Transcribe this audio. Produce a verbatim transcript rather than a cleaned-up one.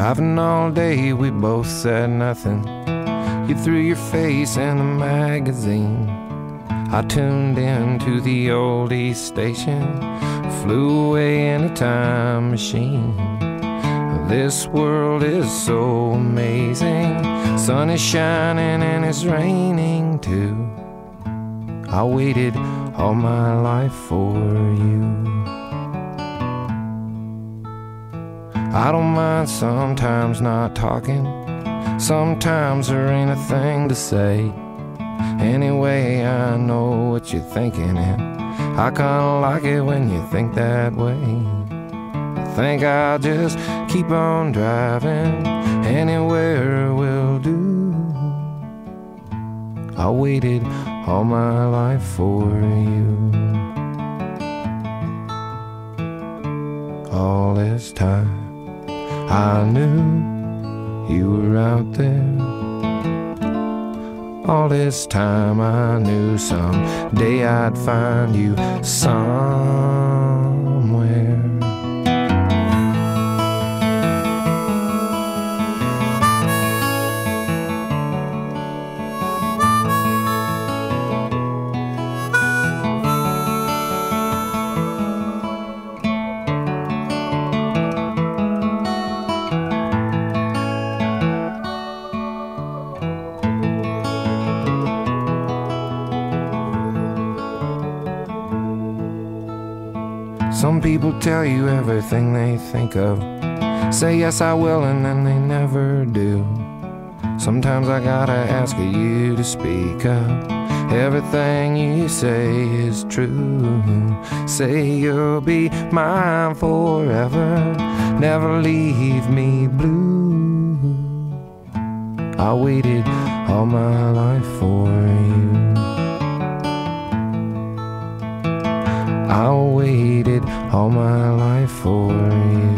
Driving all day, we both said nothing. You threw your face in a magazine. I tuned into the oldies station, flew away in a time machine. This world is so amazing. Sun is shining and it's raining too. I waited all my life for you. I don't mind sometimes not talking. Sometimes there ain't a thing to say. Anyway, I know what you're thinking, and I kinda like it when you think that way. I think I'll just keep on driving. Anywhere will do. I waited all my life for you. All this time I knew you were out there. All this time I knew someday I'd find you somewhere. Some people tell you everything they think of, say yes I will and then they never do. Sometimes I gotta ask you to speak up. Everything you say is true. Say you'll be mine forever, never leave me blue. I waited all my life for you. I waited all my life for you.